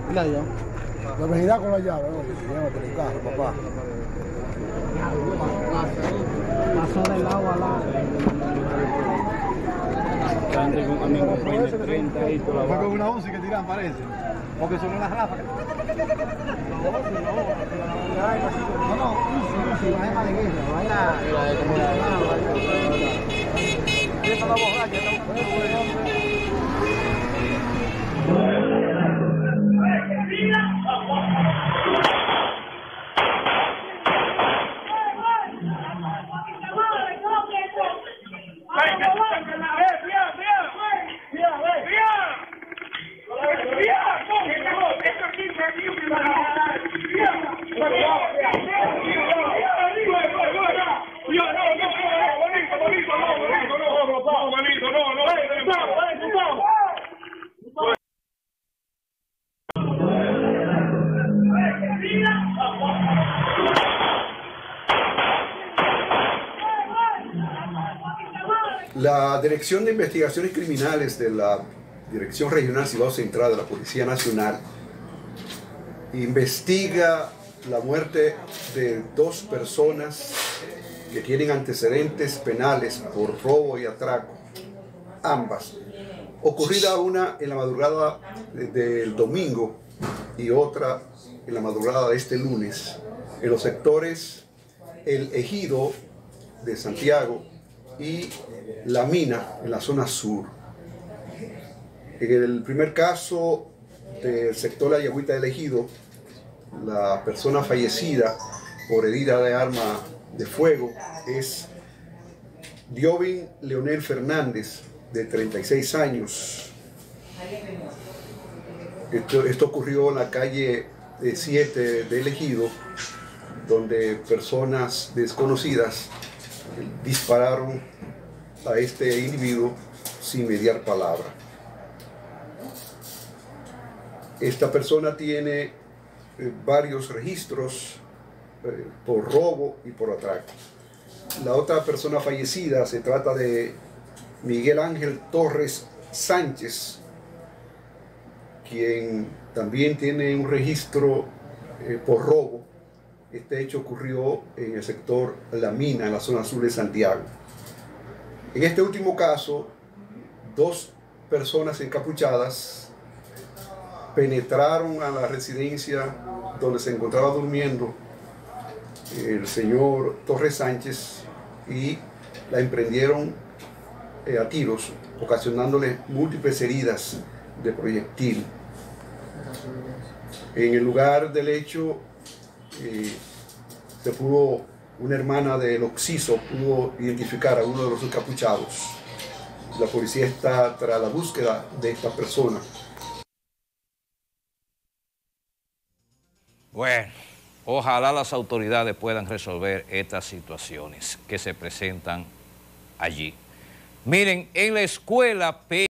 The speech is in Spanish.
La llave. La vecindad con la llave, oye, llévate el carro, papá. Pasó del agua al lado. Antes con un amigo de 30 y toda la Fue con una UCI que tiran, parece. Porque sonó las ráfagas. No, UCI, vaina de guerra, vaina. Esa la borracha, La Dirección de Investigaciones Criminales de la Dirección Regional Cibao Central de la Policía Nacional investiga la muerte de 2 personas que tienen antecedentes penales por robo y atraco, ambas. Ocurrida una en la madrugada del domingo y otra en la madrugada de este lunes, en los sectores El Ejido de Santiago y La Mina, en la zona sur. En el primer caso del sector La Yagüita del Ejido, la persona fallecida por herida de arma de fuego es Diovin Leonel Fernández, de 36 años. Esto ocurrió en la calle 7 del Ejido, donde personas desconocidas dispararon a este individuo sin mediar palabra. Esta persona tiene varios registros por robo y por atraco. La otra persona fallecida se trata de Miguel Ángel Torres Sánchez, quien también tiene un registro por robo. Este hecho ocurrió en el sector La Mina, en la zona sur de Santiago. En este último caso, 2 personas encapuchadas penetraron a la residencia donde se encontraba durmiendo el señor Torres Sánchez y la emprendieron a tiros, ocasionándole múltiples heridas de proyectil. En el lugar del hecho una hermana del occiso pudo identificar a uno de los encapuchados. La policía está tras la búsqueda de esta persona. Bueno, ojalá las autoridades puedan resolver estas situaciones que se presentan allí. Miren, en la escuela